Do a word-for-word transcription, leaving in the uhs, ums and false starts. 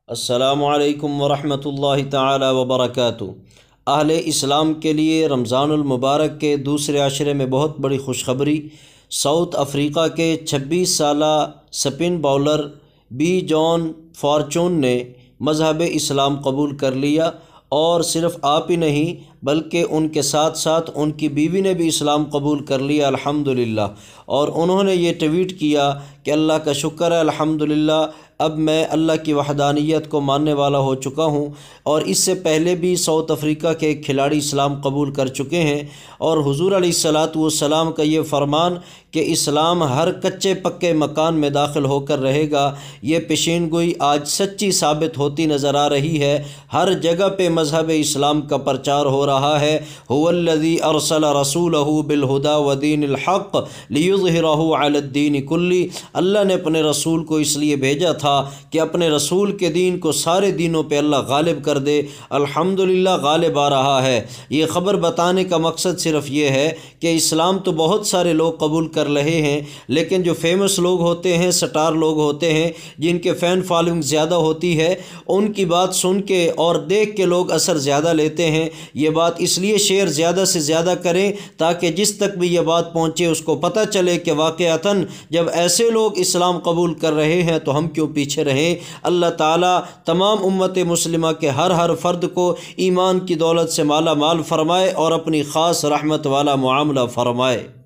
السلام علیکم ورحمۃ اللہ تعالی وبرکاتہ۔ اہل اسلام کے لیے رمضان المبارک کے دوسرے عشرے میں بہت بڑی خوشخبری۔ ساؤتھ افریقہ کے چھبیس سالہ سپن باؤلر بیجون فارچون نے مذہب اسلام قبول کر لیا، اور صرف آپ ہی نہیں بلکہ ان کے ساتھ ساتھ ان کی بیوی نے بھی اسلام قبول کر لیا الحمدللہ۔ اور انہوں نے یہ ٹویٹ کیا کہ اللہ کا شکر ہے، الحمدللہ اب میں اللہ کی وحدانیت کو ماننے والا ہو چکا ہوں۔ اور اس سے پہلے بھی ساؤتھ افریقہ کے ایک کھلاڑی اسلام قبول کر چکے ہیں، اور حضور علیہ الصلاۃ والسلام کا یہ فرمان کہ اسلام ہر کچے پکے مکان میں داخل ہو کر رہے گا، یہ پیشین گوئی آج سچی ثابت ہوتی نظر آ رہی ہے۔ ہر جگہ پہ مذہب اسلام کا پرچار ہو رہا ہے۔ هو الذی ارسل رسولہ بالہدی ودین الحق لیظہرہ علی الدین کلہ۔ اللہ نے اپنے رسول کو اس لیے بھیجا تھا کہ اپنے رسول کے دین کو سارے دینوں پہ اللہ غالب کر دے۔ الحمدللہ غالب آ رہا ہے۔ یہ خبر بتانے کا مقصد صرف یہ ہے کہ اسلام تو بہت سارے لوگ قبول کر رہے ہیں، لیکن جو فیمس لوگ ہوتے ہیں، سٹار لوگ ہوتے ہیں، جن کے فین فالوئنگ زیادہ ہوتی ہے، ان کی بات سن کے اور دیکھ کے لوگ اثر زیادہ لیتے ہیں۔ یہ بات اس لیے شیئر زیادہ سے زیادہ کریں تاکہ جس تک بھی یہ بات پہنچے اس کو پتہ چلے کہ واقعتاً جب ایسے لوگ اسلام قبول کر رہے ہیں تو ہم کیوں پیچھے رہیں۔ اللہ تعالیٰ تمام امت مسلمہ کے ہر ہر فرد کو ایمان کی دولت سے مالا مال فرمائے اور اپنی خاص رحمت والا معاملہ فرمائے۔